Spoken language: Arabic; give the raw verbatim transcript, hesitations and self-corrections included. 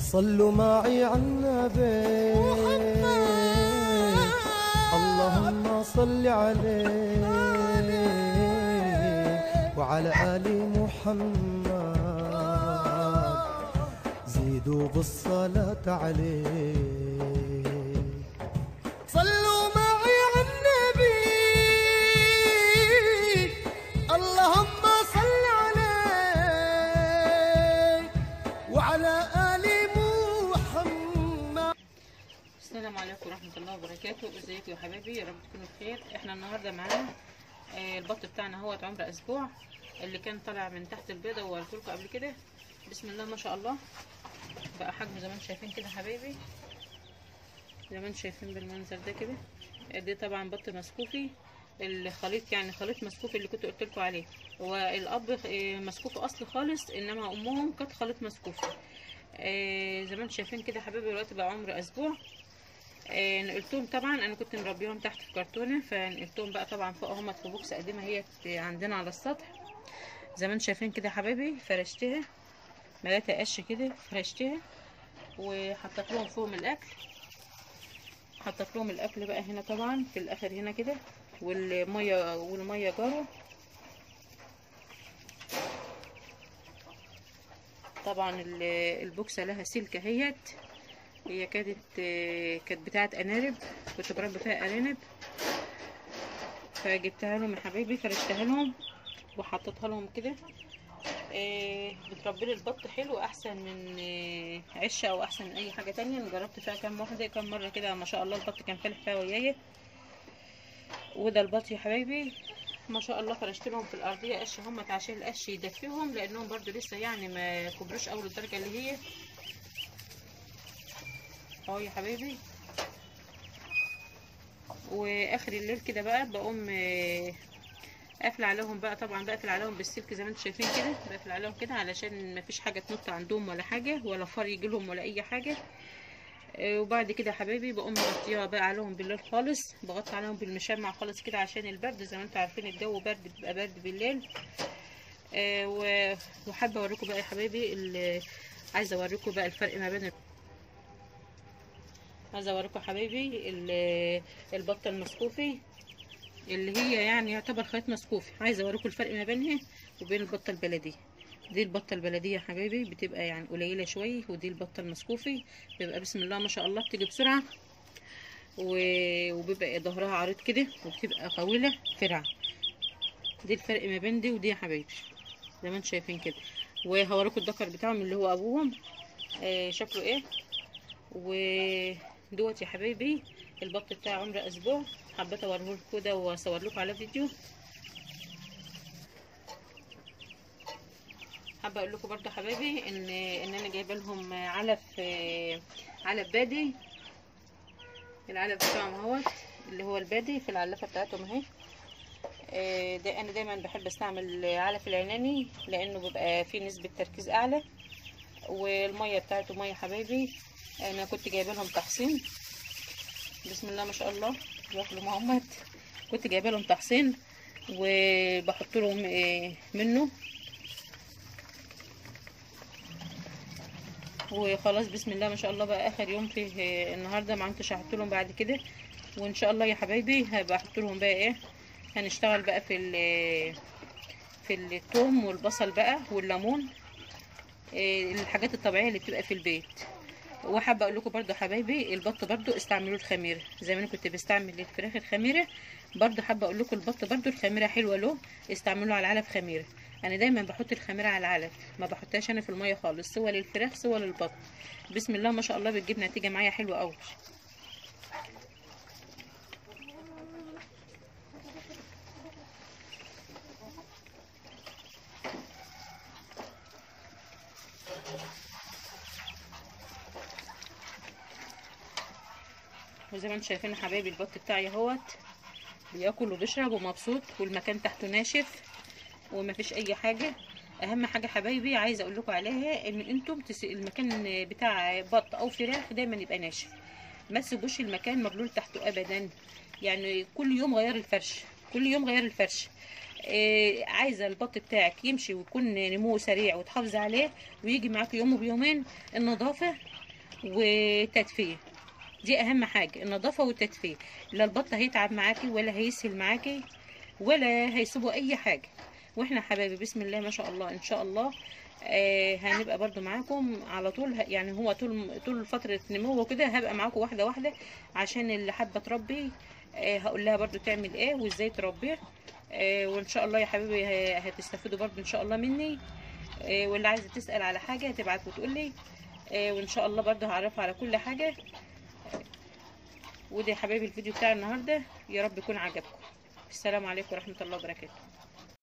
صلوا معي على النبي اللهم صل عليه وعلى آل محمد زيدوا بالصلاة عليه. صلوا معي على النبي اللهم صل عليه وعلى آل محمد. السلام عليكم ورحمة الله وبركاته. ازيكم يا حبايبي؟ يا رب تكونوا بخير. احنا النهارده معانا البط بتاعنا اهوت عمر اسبوع اللي كان طالع من تحت البيضه وقلت لكم قبل كده. بسم الله ما شاء الله بقى حجمه زي ما انتم شايفين كده حبايبي، زي ما انتم شايفين بالمنظر ده كده. دي طبعا بط مسكوفي الخليط، يعني خليط مسكوفي اللي كنت قلت لكم عليه. هو الاب مسكوفي اصلي خالص، انما امهم كانت خليط مسكوفي. زي ما انتم شايفين كده حبايبي دلوقتي بقى عمر اسبوع. آه نقلتهم طبعا، انا كنت مربيهم تحت في كرتونه، فنقلتهم بقى طبعا فوق اهمت في بوكس قديمه هي عندنا على السطح. زي ما انتم شايفين كده حبايبي فرشتها ملاتها قش كده، فرشتها وحطيت لهم فوقهم الاكل. حطيت لهم الاكل بقى هنا طبعا في الاخر هنا كده، والميه والميه جاروا. طبعا البوكسه لها سلكه اهيت، هي كانت كانت بتاعه ارانب، كنت بربي فيها ارانب، فجبتها لهم يا حبايبي فرشتها لهم وحطيتها لهم كده. إيه بتربي لي البط حلو، احسن من إيه عشه او احسن من اي حاجه تانية. انا جربت فيها كام واحده كام مره كده ما شاء الله البط كان فالح فيها ويايا. وده البط يا حبايبي ما شاء الله فرشت لهم في الارضيه قش همت عشان القش يدفيهم، لانهم برضو لسه يعني ما كبروش اول الدرجه اللي هي اهو يا حبايبي. واخر الليل كده بقى بقوم قافله عليهم بقى، طبعا بقفل عليهم بالسلك زي ما انتم شايفين كده، بقفل عليهم كده علشان ما فيش حاجه تنط عندهم ولا حاجه ولا فار يجي لهم ولا اي حاجه. وبعد كده يا حبايبي بقوم مغطيها بقى عليهم بالليل خالص، بغطي عليهم بالمشمع خالص كده عشان البرد. زي ما انتم عارفين الجو برد، بيبقى برد بالليل. وحابه اوريكم بقى يا حبايبي، عايزه اوريكم بقى الفرق ما بين عايزه اوريكم حبايبي البطه المسكوفي اللي هي يعني يعتبر خيط مسكوفي. عايزه اوريكم الفرق ما بينها وبين البطه البلديه. دي البطه البلديه يا حبايبي بتبقى يعني قليله شويه، ودي البطه المسكوفي بيبقى بسم الله ما شاء الله بتيجي بسرعه، وبيبقى ظهرها عريض كده وبتبقى طويله فرعه. دي الفرق ما بين دي ودي يا حبايبي زي ما انتم شايفين كده. وهوريكم الذكر بتاعهم اللي هو ابوهم آه شكله ايه. ودوت يا حبايبي البط بتاع عمر اسبوع، حبيت اوريه لكم كده واصور لكم على فيديو. حابه اقول لكم برده حبايبي ان ان انا جايبه لهم علف علف بادي. العلف بتاعهم اهوت اللي هو البادي في العلفه بتاعتهم اهي. ده انا دايما بحب استعمل علف العناني لانه بيبقى فيه نسبه تركيز اعلى، والميه بتاعته ميه حبايبي. انا كنت جايبه لهم تحصين بسم الله ما شاء الله ياكلوا محمد. كنت جايبه لهم تحصين وبحط لهم منه وخلاص بسم الله ما شاء الله. بقى اخر يوم في النهارده ما عدتش هحط لهم بعد كده، وان شاء الله يا حبايبي هبقى احط لهم بقى ايه. هنشتغل بقى في في الثوم والبصل بقى والليمون، الحاجات الطبيعيه اللي بتبقى في البيت. وحابه اقول لكم برده حبايبي البط برده استعملوا الخميره زي ما انا كنت بستعمل الفراخ الخميره. برده حابه اقول لكم البط برده الخميره حلوه له، استعملوا على العلف خميره. انا دايما بحط الخميره على العلف، ما بحطهاش انا في الميه خالص، سواء للفراخ سواء للبط. بسم الله ما شاء الله بتجيب نتيجه معايا حلوه قوي. وزي ما انتم شايفين حبايبي البط بتاعي اهوت بياكل وبيشرب ومبسوط، والمكان تحته ناشف ومفيش اي حاجه. اهم حاجه حبايبي عايزه اقول لكم عليها ان انتم تس... المكان بتاع بط او فراخ دايما يبقى ناشف، ما تسيبوش المكان مبلول تحته ابدا. يعني كل يوم غير الفرش، كل يوم غير الفرش. آه عايزه البط بتاعك يمشي ويكون نموه سريع وتحافظي عليه ويجي معاك يوم وبيومين. النظافه وتدفئه. دي اهم حاجه، النظافه والتدفئه. لا البط هيتعب معاكي ولا هيسهل معاكي ولا هيسيبوا اي حاجه. واحنا حبايبي بسم الله ما شاء الله ان شاء الله آه هنبقى برضو معاكم على طول. يعني هو طول طول فتره نمو كده هبقى معاكم واحده واحده، عشان اللي حابه تربي آه هقول لها برضو تعمل ايه وازاي تربيه. آه وان شاء الله يا حبيبي ه- هتستفيدوا برضو ان شاء الله مني. آه واللي عايزه تسال على حاجه تبعت وتقول لي. آه وان شاء الله برضو هعرفها على كل حاجه. ودي يا حبايبي الفيديو بتاع النهارده، يا رب يكون عجبكم. السلام عليكم ورحمه الله وبركاته.